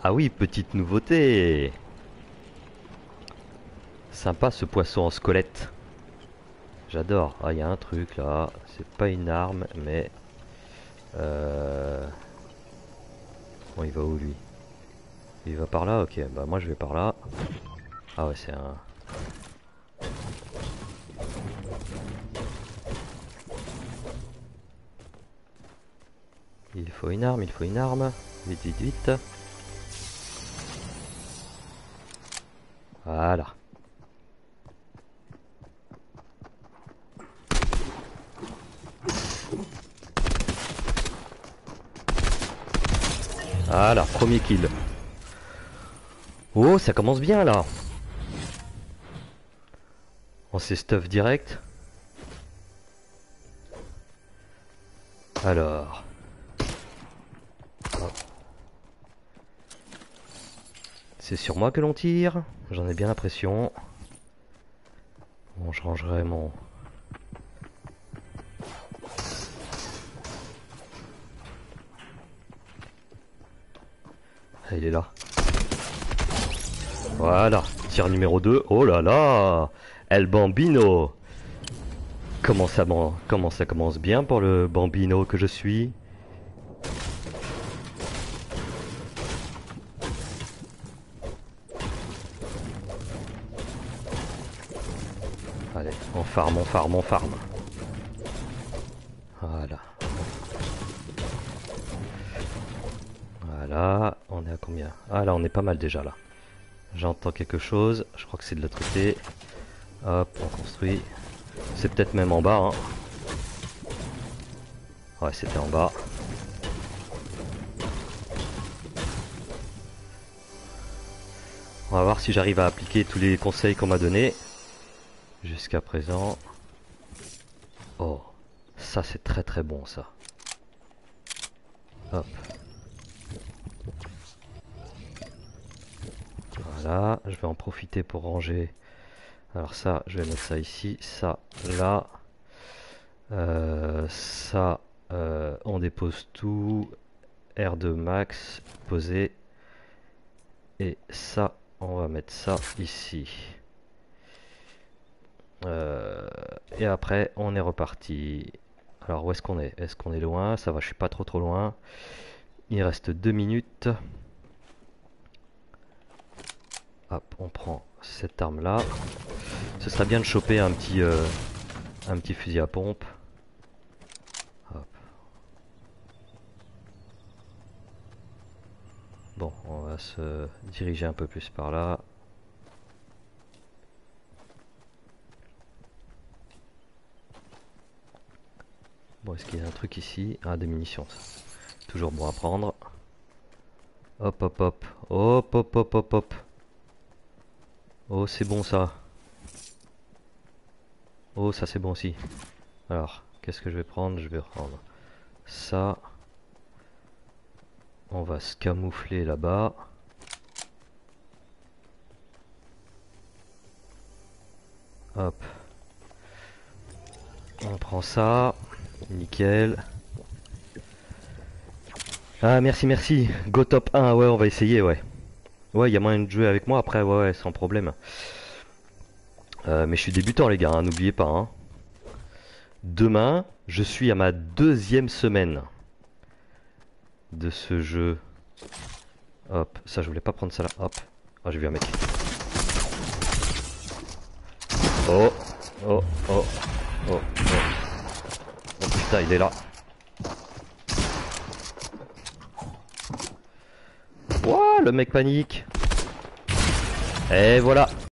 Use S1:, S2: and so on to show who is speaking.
S1: Ah oui, petite nouveauté. Sympa ce poisson en squelette. J'adore. Ah, il y a un truc là. C'est pas une arme, mais... Bon, il va où lui? Il va par là? Ok, bah moi je vais par là. Ah ouais, c'est un... Il faut une arme, il faut une arme. Vite, vite, vite. Voilà. Voilà, premier kill. Oh, ça commence bien là. On s'est stuff direct. Alors. Hop. C'est sur moi que l'on tire. J'en ai bien l'impression. Bon, je rangerai mon... Ah, il est là. Voilà. Tir numéro 2. Oh là là. El Bambino. Comment ça commence bien pour le Bambino que je suis. Allez, on farm, on farm, on farm. Voilà. Voilà, on est à combien? Ah là, on est pas mal déjà là. J'entends quelque chose, je crois que c'est de l'autre côté. Hop, on construit. C'est peut-être même en bas, hein. Ouais, c'était en bas. On va voir si j'arrive à appliquer tous les conseils qu'on m'a donnés jusqu'à présent. Oh, ça c'est très très bon ça. Hop. Voilà, je vais en profiter pour ranger. Alors ça, je vais mettre ça ici, ça là. Ça, on dépose tout. R2 max, poser. Et ça, on va mettre ça ici. Et après, on est reparti. Alors, où est-ce qu'on est? Est-ce qu'on est loin? Ça va, je suis pas trop loin. Il reste 2 minutes. Hop, on prend cette arme-là. Ce serait bien de choper un petit fusil à pompe. Hop. Bon, on va se diriger un peu plus par là. Bon, est-ce qu'il y a un truc ici? Ah, des munitions, ça. Toujours bon à prendre. Hop, hop, hop. Hop, hop, hop, hop, hop. Oh, c'est bon ça. Oh, ça c'est bon aussi. Alors, qu'est-ce que je vais prendre? Je vais prendre ça. On va se camoufler là-bas. Hop. On prend ça. Nickel. Ah, merci, merci. Go top 1. Ouais, on va essayer, ouais. Ouais, il y a moyen de jouer avec moi après, ouais, ouais, sans problème. Mais je suis débutant, les gars, hein, n'oubliez pas. Hein. Demain, je suis à ma 2e semaine de ce jeu. Hop, ça, je voulais pas prendre ça là. Hop. Oh, j'ai vu un mec. Oh, oh, oh, oh, oh. Oh putain, il est là. Ouah, le mec panique. Et voilà.